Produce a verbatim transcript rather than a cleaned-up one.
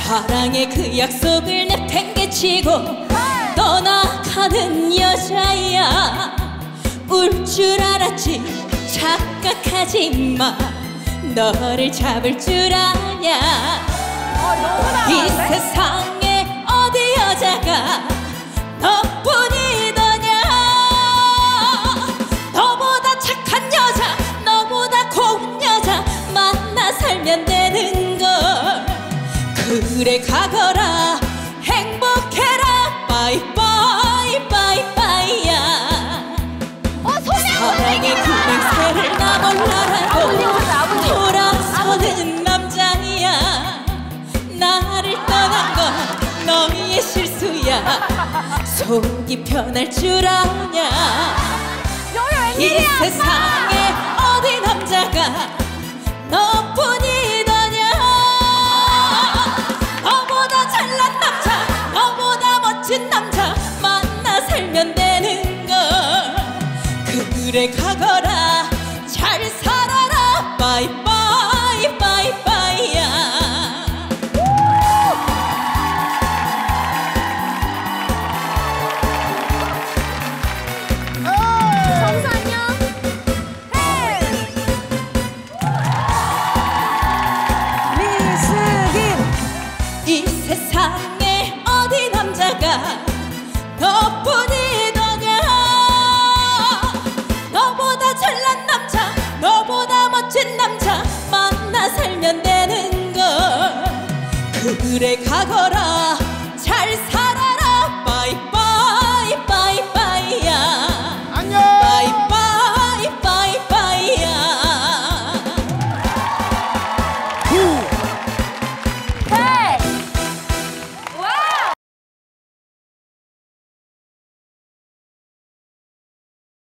사랑의 그 약속을 내팽개치고 떠나가는 여자야. 울 줄 알았지 착각하지 마. 너를 잡을 줄 아냐. 이 세상에 어디 여자가 너뿐이더냐. 너보다 착한 여자, 너보다 고운 여자 만나 살면 되는 걸. 그래 가거라 행복해라 빠이빠이 빠이빠이야. 어, 사랑의 그 맹세를 나 몰라라고 돌아서는 남자야. 나를 떠난 건 너의 실수야. 속이 편할 줄 아냐. 이 세상에 어디 남자가 너뿐이더냐. 너보다 잘난 남자, 너보다 멋진 남자 만나 살면 되는 걸. 그래 가거라 잘 살아라 빠이빠이 빠이빠이야. 정상영 미스김. 이 세상에 어디 남자가 너뿐이